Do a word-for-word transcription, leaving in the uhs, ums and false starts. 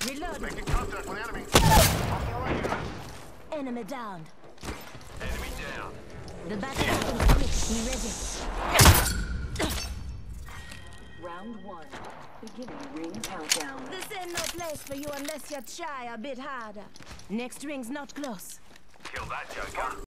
Reload. Making contact with enemy. Off the right here. Enemy downed. Enemy down. The battle is be ready. Round one. Beginning ring countdown. This ain't no place for you unless you try a bit harder. Next ring's not close. Kill that joker.